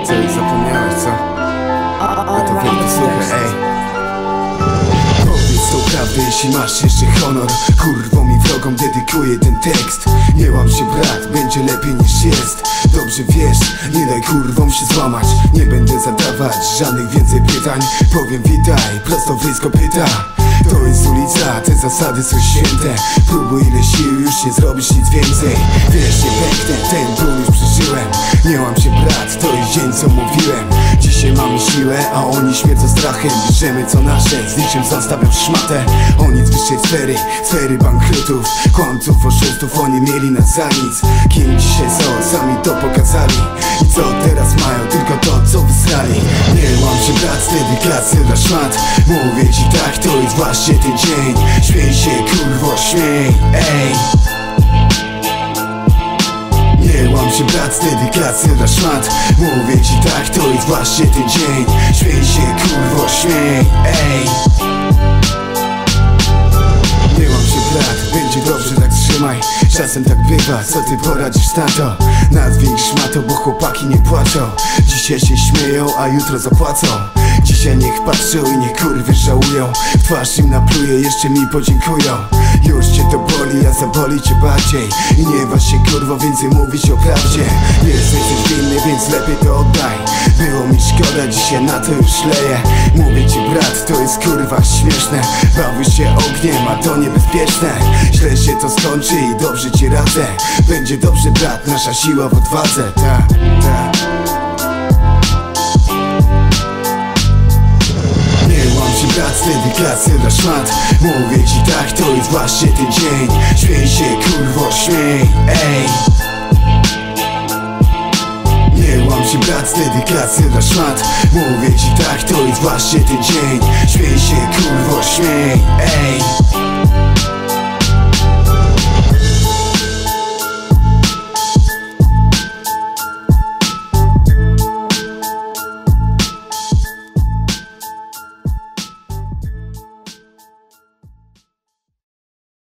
Co, już zapomniałeś, co? No to wielki słuchaj, ej. Powiedz tą prawdę, jeśli masz jeszcze honor. Kurwom i wrogom dedykuję ten tekst. Nie łam się brat, będzie lepiej niż jest. Dobrze wiesz, nie daj kurwom się złamać. Nie będę zadawać żadnych więcej pytań. Powiem witaj, prosto w ryj z kopyta. To jest ulica, te zasady są święte. Próbuj ile sił, już nie zrobisz nic więcej. Wiesz, nie pęknę, ten ból już przeżyłem. Nie łam się brat, to jest dzień co mówiłem. Dzisiaj mamy siłę, a oni śmierdzą strachem. Bierzemy co nasze, z niczym zostawiam szmatę. O nic wyższej sfery, sfery bankrutów, kłamców, oszustów, oni mieli nas za nic. Kim dzisiaj są, sami to pokazali. I co teraz mają, tylko to co wysrali. Nie łam się brat, z dedykacji dla szmat. Mówię ci tak, to jest właśnie ten dzień. Śmiej się kurwo, śmiej, ej. Nie łam się brat, z dedykacji dla szmat. Mówię ci tak, to jest właśnie ten dzień. Śmiej się kurwo, śmiej, ej. Nie łam się brat, będzie dobrze, tak trzymaj. Czasem tak bywa, co ty poradzisz na to? Nazwij szmatą, bo chłopaki nie płaczą. Dzisiaj się śmieją, a jutro zapłacą. Dzisiaj niech patrzą i niech kurwy żałują. W twarz im napluję, jeszcze mi podziękują. Już cię to boli, a zaboli cię bardziej. I nie waż się kurwo więcej mówić o prawdzie. Jesteś coś winny, więc lepiej to oddaj. Było mi szkoda, dzisiaj na to już leję. Mówię ci brat, to jest kurwa śmieszne. Bawisz się ogniem, a to niebezpieczne. Źle się to skończy i dobrze ci radzę. Będzie dobrze brat, nasza siła w odwadze. Ta. Brat, z dedykacją dla szmat. Mówię ci tak, to jest właśnie ten dzień. Śmiej się kurwo, śmiej, ej. Nie łam się brat, z dedykacją dla szmat. Mówię ci tak, to jest właśnie ten dzień. Śmiej się kurwo, śmiej, ej.